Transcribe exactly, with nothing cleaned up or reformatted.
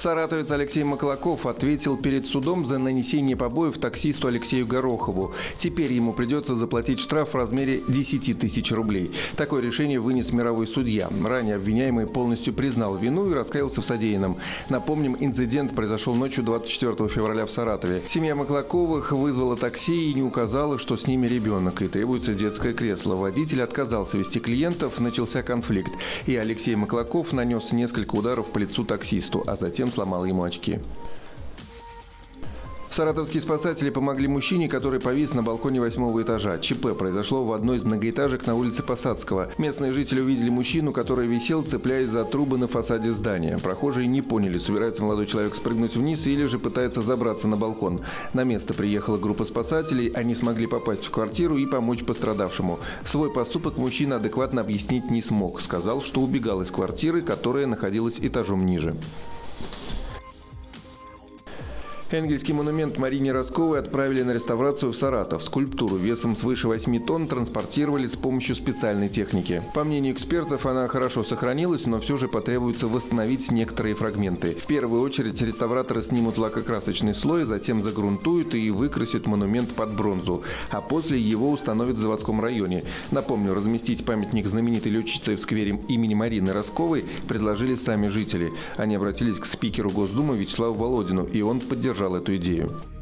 Саратовец Алексей Маклаков ответил перед судом за нанесение побоев таксисту Алексею Горохову. Теперь ему придется заплатить штраф в размере десяти тысяч рублей. Такое решение вынес мировой судья. Ранее обвиняемый полностью признал вину и раскаялся в содеянном. Напомним, инцидент произошел ночью двадцать четвёртого февраля в Саратове. Семья Маклаковых вызвала такси и не указала, что с ними ребенок и требуется детское кресло. Водитель отказался вести клиентов, начался конфликт. И Алексей Маклаков нанес несколько ударов по лицу таксисту, а затем сломал ему очки. Саратовские спасатели помогли мужчине, который повис на балконе восьмого этажа. ЧП произошло в одной из многоэтажек на улице Посадского. Местные жители увидели мужчину, который висел, цепляясь за трубы на фасаде здания. Прохожие не поняли, собирается молодой человек спрыгнуть вниз или же пытается забраться на балкон. На место приехала группа спасателей. Они смогли попасть в квартиру и помочь пострадавшему. Свой поступок мужчина адекватно объяснить не смог. Сказал, что убегал из квартиры, которая находилась этажом ниже. Энгельский монумент Марине Росковой отправили на реставрацию в Саратов. Скульптуру весом свыше восьми тонн транспортировали с помощью специальной техники. По мнению экспертов, она хорошо сохранилась, но все же потребуется восстановить некоторые фрагменты. В первую очередь реставраторы снимут лакокрасочный слой, затем загрунтуют и выкрасят монумент под бронзу, а после его установят в заводском районе. Напомню, разместить памятник знаменитой летчице в сквере имени Марины Росковой предложили сами жители. Они обратились к спикеру Госдумы Вячеславу Володину, и он поддержал эту идею.